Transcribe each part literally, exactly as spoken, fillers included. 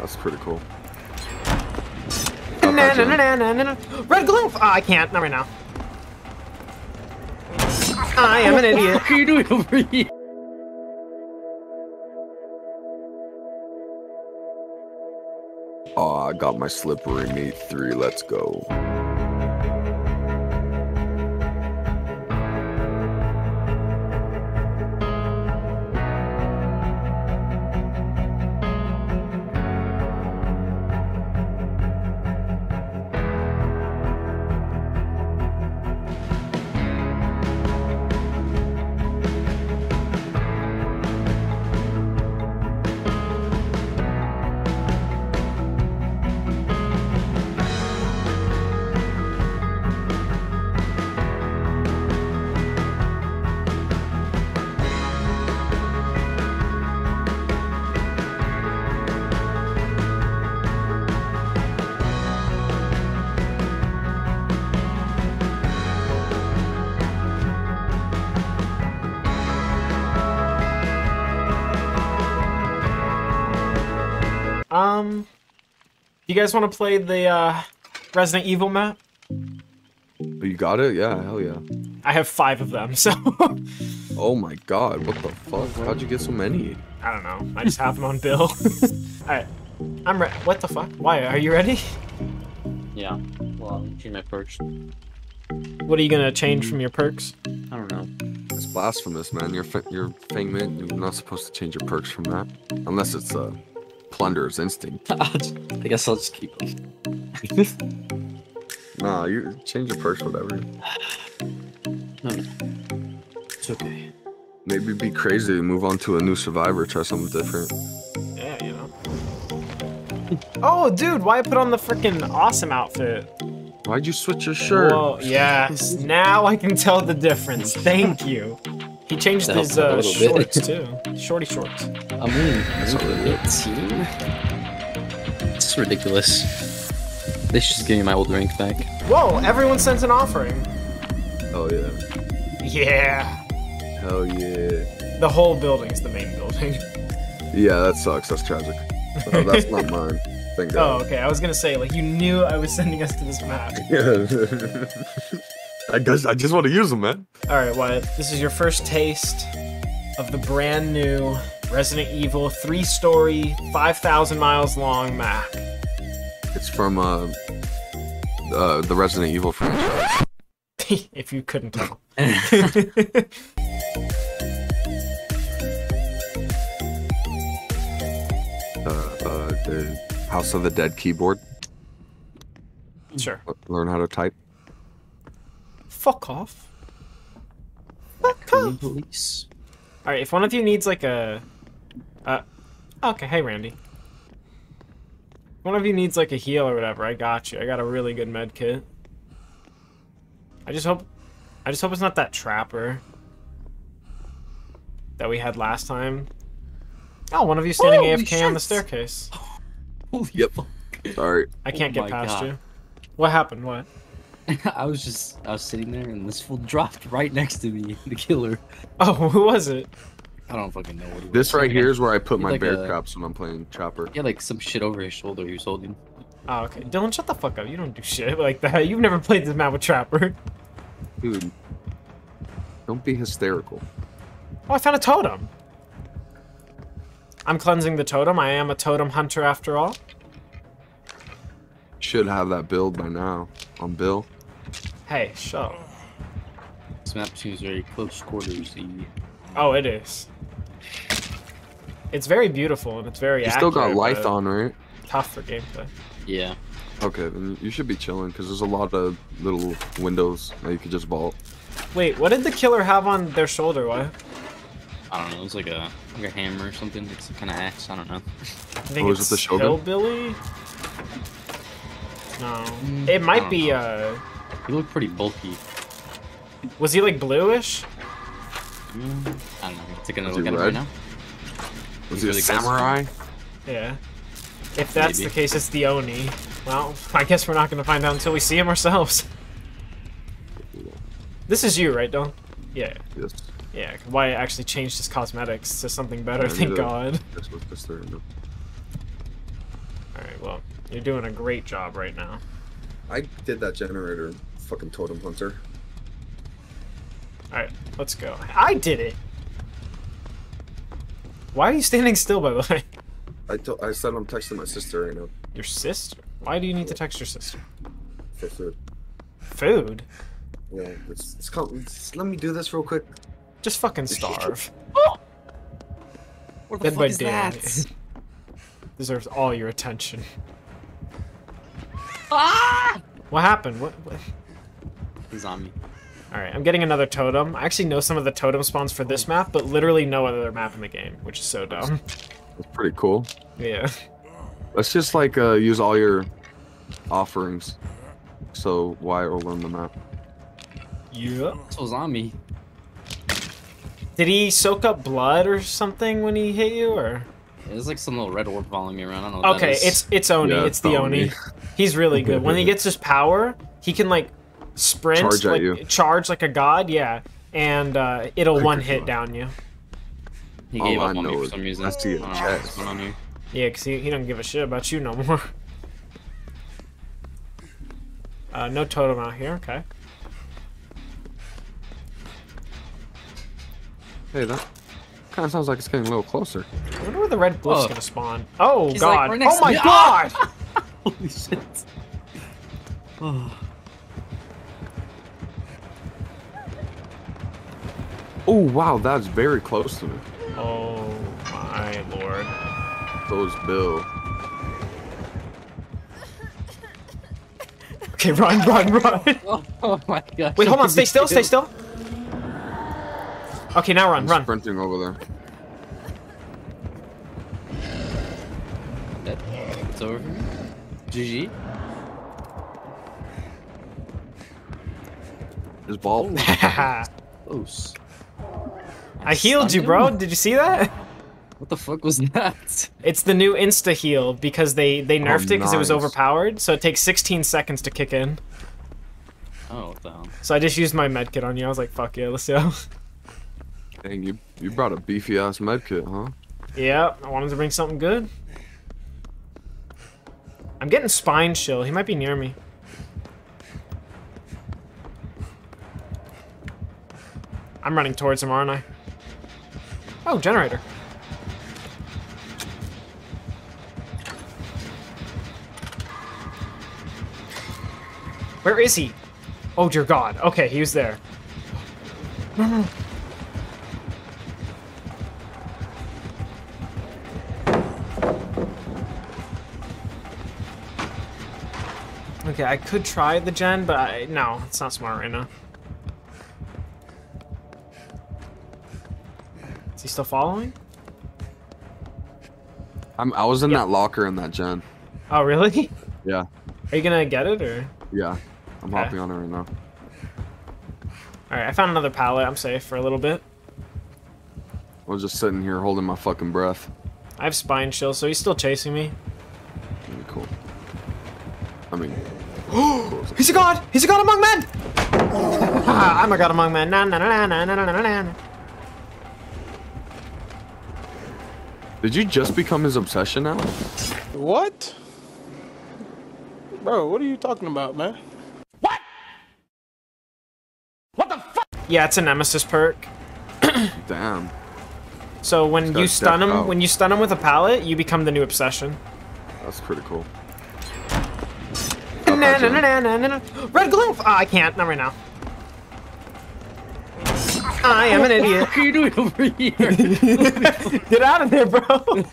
That's pretty cool. Na, na, na, na, na, na. Red glove! Oh, I can't. Not right now. I am an idiot. What are you doing over here? Oh, I got my slippery meat three. Let's go. Um, you guys want to play the uh, Resident Evil map? You got it? Yeah, hell yeah. I have five of them, so... Oh my god, what the fuck? How'd you get so many? I don't know. I just have them on Bill. Alright. I'm ready. What the fuck? Why? Are you ready? Yeah. Well, I'll change my perks. What are you gonna change from your perks? I don't know. It's blasphemous, man. You're, you're Fang Mint. You're not supposed to change your perks from that. Unless it's uh, Plunder's Instinct. I guess I'll just keep them. Nah, you change your perks, whatever. No, no. It's okay. Maybe be crazy, move on to a new survivor, try something different. Yeah, you know. Oh, dude, why I put on the freaking awesome outfit? Why'd you switch your shirt? Whoa, yeah. Now I can tell the difference. Thank you. He changed That his helped a uh, little shorts bit. too. Shorty shorts. I'm in a team. This is ridiculous. They should just give me my old rank back. Whoa, everyone sent an offering. Hell yeah. Yeah. Hell yeah. The whole building's the main building. Yeah, that sucks. That's tragic. Oh, that's not mine. Thank Oh, God. okay. I was gonna say, like, you knew I was sending us to this map. Yeah. I guess I just want to use them, man. Alright, Wyatt. This is your first taste of the brand new Resident Evil three-story, five thousand miles long map. It's from uh, uh the Resident Evil franchise. If you couldn't tell. uh, uh, the House of the Dead keyboard. Sure. Learn how to type. Fuck off. Fuck off. Police. Alright, if one of you needs like a... Uh, okay, hey Randy. If one of you needs like a heal or whatever, I got you. I got a really good med kit. I just hope... I just hope it's not that trapper that we had last time. Oh, one of you standing Holy A F K on the shit. staircase. Holy Yep. fuck. Sorry. I can't Oh get my past God. you. What happened? What? I was just, I was sitting there and this fool dropped right next to me, the killer. Oh, who was it? I don't fucking know what he was. This right here is where I put my Like bear a- traps when I'm playing Chopper. He had like some shit over his shoulder he was holding. Oh, okay. Dylan, shut the fuck up. You don't do shit like that. You've never played this map with Trapper. Dude, don't be hysterical. Oh, I found a totem. I'm cleansing the totem. I am a totem hunter after all. Should have that build by now on Bill. Hey, shut up. This map seems very close quarters. Oh, it is. It's very beautiful and it's very You still got accurate, but Lython, right? tough for gameplay. Yeah. Okay, then you should be chilling because there's a lot of little windows that you could just vault. Wait, what did the killer have on their shoulder? What? I don't know. It was like a, like a hammer or something. It's some kind of axe. I don't know. I think Oh, is it's it the shoulder? Hillbilly? No. Mm, It I might don't be, know. uh... He looked pretty bulky. Was he, like, bluish? Mm, I don't know. Taking a Was look he at him red? right now. Was He's he a really close. samurai? Yeah. If that's Maybe. the case, it's the Oni. Well, I guess we're not going to find out until we see him ourselves. This is you, right, Dylan? Yeah. Yes. Yeah, Wyatt actually changed his cosmetics to something better, I thank need to- God. This was this third. Well, you're doing a great job right now. I did that generator, fucking totem hunter. Alright, let's go. I did it! Why are you standing still, by the way? I, to I said I'm texting my sister right now Your sister? Why do you need to text your sister? for food. Food? Yeah, it's, it's, called, it's let me do this real quick. Just fucking starve. What the Dead fuck by is daylight. that? Deserves all your attention. Ah! What happened? What? what? He's on me. Alright, I'm getting another totem. I actually know some of the totem spawns for this map, but literally no other map in the game, which is so dumb. It's pretty cool. Yeah. Let's just like uh, use all your offerings. So why will learn the map? Yeah. This was on me. Did he soak up blood or something when he hit you, or? There's like some little red orb following me around. I don't know what Okay, that is. it's it's Oni. Yeah, it's it's the Oni. Oni. He's really good. When he gets his power, he can like sprint, Charge at like you. charge like a god. Yeah, and uh, it'll Quick one as hit fuck. down you. He All gave I up on me know for is some reason. I see it I don't know chest. what's going on here. Yeah, cause he he don't give a shit about you no more. Uh, no totem out here. Okay. Hey, that kind of sounds like it's getting a little closer. I wonder where the red glyph's Oh. gonna spawn. Oh He's, like, god! right next Oh to my me. god! Holy shit. Oh. Oh wow, that's very close to me. Oh my lord! So is Bill. Okay, run, run, run! Oh, oh my god. Wait, hold on. Stay still. Stay still. Okay, now run, I'm run. sprinting over there. That- It's over for me. G G. His ball. Close. I healed you, bro. Did you see that? What the fuck was that? It's the new insta heal because they they nerfed it because it was nice. overpowered. So it takes sixteen seconds to kick in. Oh, what the hell? So I just used my med kit on you. I was like, fuck yeah, let's go. Dang, you you brought a beefy ass med kit, huh? Yeah, I wanted to bring something good. I'm getting spine chill. He might be near me. I'm running towards him, aren't I? Oh, generator. Where is he? Oh dear God. Okay, he was there. No, no. Okay, I could try the gen, but I, no, it's not smart right now. Is he still following? I'm I was in Yeah. that locker in that gen. Oh, really? Yeah, Are you gonna get it, or? yeah. I'm Okay. hopping on it right now. Alright, I found another pallet. I'm safe for a little bit. I was just sitting here holding my fucking breath. I have spine chill, so he's still chasing me. Really cool. I mean, He's a god! He's a god among men! Ah, I'm a god among men. Na, na, na, na, na, na, na, na, na. did you just become his obsession now? What? Bro, what are you talking about, man? Yeah, it's a nemesis perk. Damn. So when This you guy's stun decked him, out. when you stun him with a pallet, you become the new obsession. That's pretty cool. Na, na, na, na, na, na, na. Red glyph! Ah, I can't. Not right now. I am an idiot. What are you doing over here? Get out of there, bro. Alright,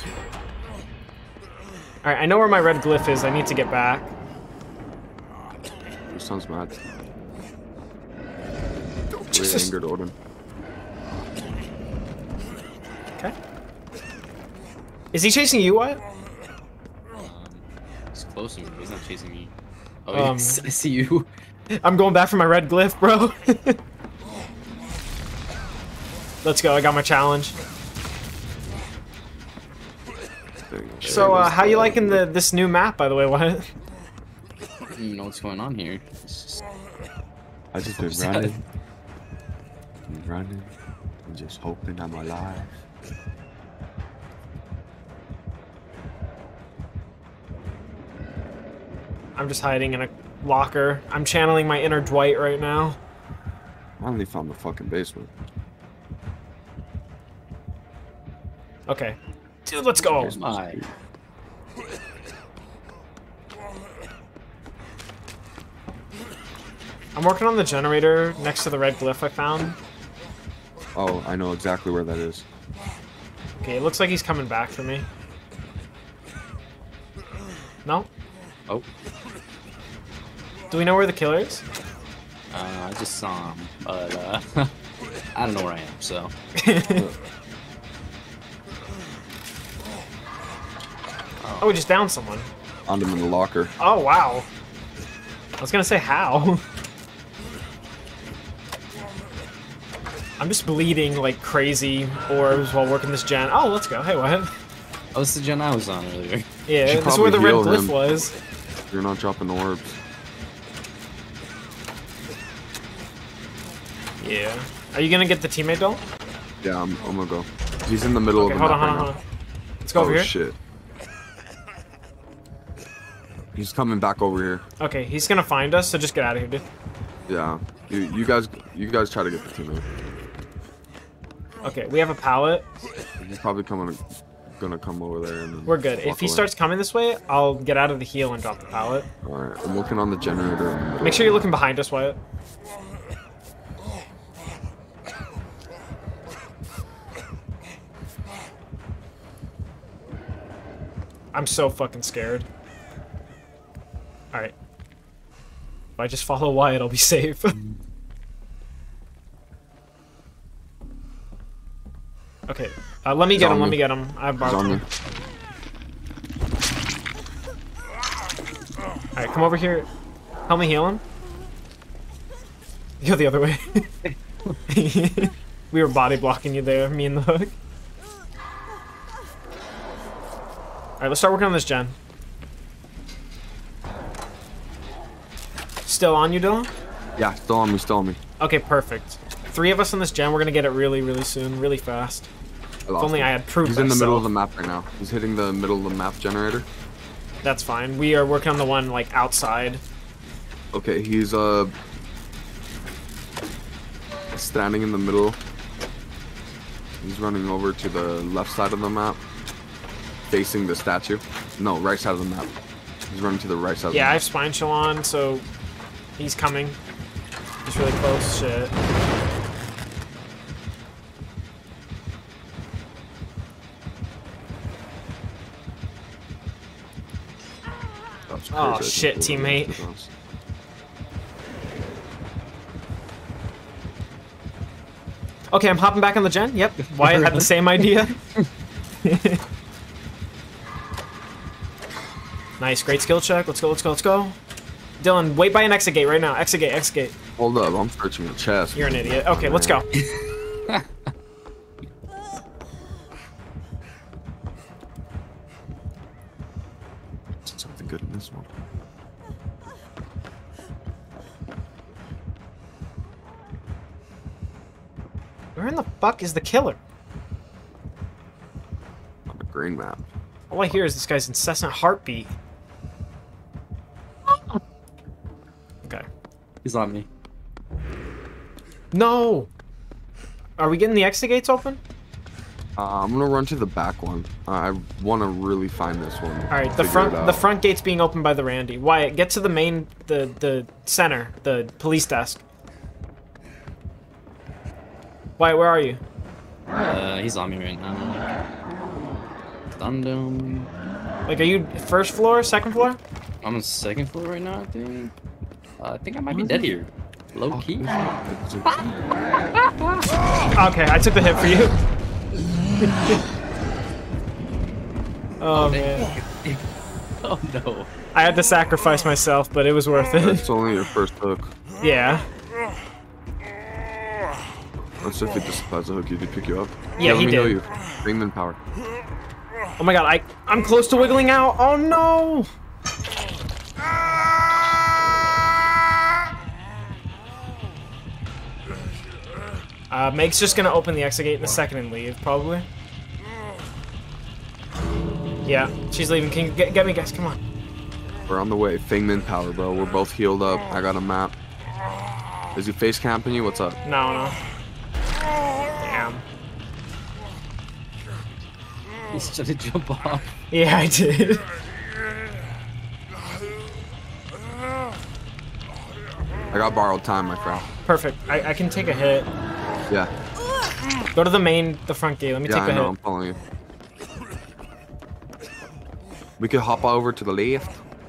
I know where my red glyph is. I need to get back. Your son's mad. Really Jesus. angered Odin. Okay. Is he chasing you, Wyatt? He's close to me, but he's not chasing me. Oh, Um, yes, I see you. I'm going back for my red glyph, bro. Let's go. I got my challenge. Dang, So, uh, how you liking the this new map, by the way, Wyatt? I don't even know what's going on here. It's just... I just been What's that? running. Been running. And just hoping I'm alive. I'm just hiding in a locker. I'm channeling my inner Dwight right now. I finally found the fucking basement. Okay. Dude, let's go. Here's my. I'm working on the generator next to the red glyph I found. Oh, I know exactly where that is. Okay, it looks like he's coming back for me. No? Oh. Do we know where the killer is? Uh, I just saw him, but uh, I don't know where I am, so. Oh, we just downed someone. Found him in the locker. Oh, wow. I was gonna say how. I'm just bleeding like crazy orbs while working this gen. Oh, let's go. Hey, what? Oh, it's the gen I was on earlier. Yeah, should this is where the red probably heal glyph him. was. You're not dropping orbs. Yeah. Are you gonna get the teammate doll? Yeah, I'm, I'm gonna go. He's in the middle Okay, of the hold on, map hold on, right hold on. Let's go now. over Oh here. shit. He's coming back over here. Okay, he's gonna find us, so just get out of here, dude. Yeah. You, you guys, you guys try to get the teammate. Okay, we have a pallet. He's probably coming, gonna come over there. And then We're good. If walk he away. starts coming this way, I'll get out of the heal and drop the pallet. All right, I'm working on the generator. in the middle. Make sure you're looking behind us, Wyatt. I'm so fucking scared. Alright. If I just follow Wyatt, I'll be safe. Okay. Uh, let me He's get on him, let me. me get him. I have He's on me. Bartholomew. Alright, come over here. Help me heal him. Go the other way. We were body blocking you there, me and the hook. Alright, let's start working on this gen. Still on you, Dylan? Yeah, still on me, still on me. Okay, perfect. Three of us on this gen, we're gonna get it really, really soon, really fast. I lost If only him. I had proof He's in the middle of the myself. map right now. He's hitting the middle of the map generator. That's fine. We are working on the one, like, outside. Okay, he's uh standing in the middle. He's running over to the left side of the map, facing the statue. No, right side of the map. He's running to the right side. Yeah, I of have Spine Chill on, so he's coming. He's really close. Shit. the map. Oh, That's shit, crazy. teammate. Okay, I'm hopping back on the gen. Yep. Wyatt had the same idea. Nice, great skill check. Let's go, let's go, let's go. Dylan, wait by an exit gate right now. Exit gate, exit gate. Hold up, I'm searching the chest. You're an idiot. Okay, let's go. Something good in this one. Where in the fuck is the killer? On the green map. All I hear is this guy's incessant heartbeat. Okay. He's on me. No! Are we getting the exit gates open? Uh, I'm gonna run to the back one. Uh, I want to really find this one. Alright, the figure front it out. the front gate's being opened by the Randy. Wyatt, get to the main the the center, the police desk. Wyatt, where are you? Uh, he's on me right now. Stunned him. Like, are you first floor, second floor? I'm on the second floor right now, I think. Uh, I think I might be dead here. Low key. Okay, I took the hit for you. Oh man. Oh no. I had to sacrifice myself, but it was worth it. It's only your first hook. Yeah. Let's see if it just applies a hook. Did he pick you up? Yeah, let he me heal did. you. Ringman power. Oh my god, I I'm close to wiggling out. Oh no. Uh, Meg's just gonna open the exit gate in a second and leave, probably. Yeah, she's leaving. Can you get, get me, guys? Come on. We're on the way. Feng Min power, bro. We're both healed up. I got a map. Is he face camping you? What's up? No, no. Damn. He's trying to jump off. Yeah, I did. I got borrowed time, my friend. Perfect. I, I can take a hit. Yeah. Go to the main, the front gate. Let me Yeah, take I a know. hit. I'm following you. We could hop over to the left.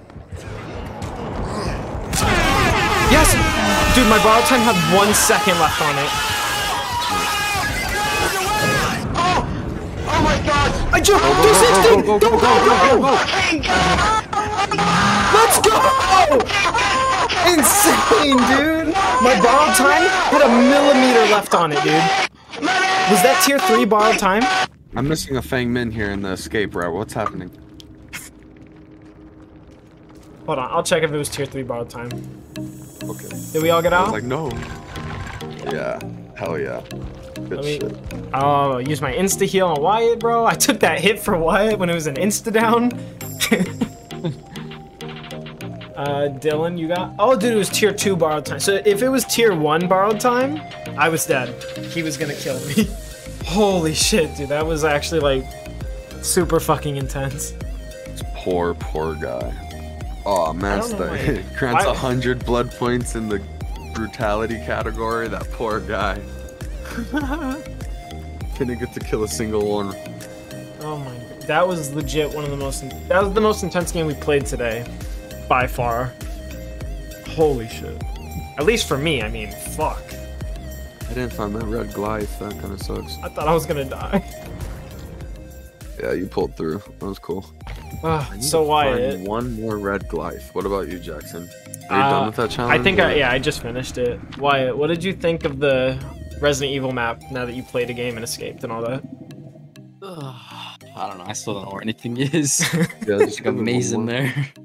Yes! Dude, my borrow time had one second left on it. Oh my god! I jumped! Go, two sixty! go, go, go, go, go, go, go, go. Let's go! Insane, dude! My borrowed time had a millimeter left on it, dude. Was that tier three borrowed time? I'm missing a Feng Min here in the escape route. What's happening? Hold on, I'll check if it was tier three borrowed time. Okay. Did we all get I out? was like, no. Yeah. Hell yeah. Good Let me- shit. Oh, use my insta heal on Wyatt, bro. I took that hit for Wyatt when it was an insta down. uh, Dylan, you got? Oh, dude, it was tier two borrowed time. So if it was tier one borrowed time, I was dead. He was gonna kill me. Holy shit, dude, that was actually like super fucking intense. This poor, poor guy. Oh man, I don't know the, why- grants why- a hundred blood points in the brutality category. That poor guy. Couldn't get to kill a single one. Oh my, that was legit one of the most. That was the most intense game we played today, by far. Holy shit. At least for me, I mean, fuck. I didn't find that red Glyph. That kind of sucks. I thought I was gonna die. Yeah, you pulled through. That was cool. Ugh, I need so to Wyatt. find one more red Glyph. What about you, Jackson? Are you Uh, done with that challenge? I think I, or- yeah, I just finished it. Wyatt, what did you think of the Resident Evil map now that you played a game and escaped and all that? Ugh, I don't know. I still don't know where anything is. Yeah, It's like a maze in there.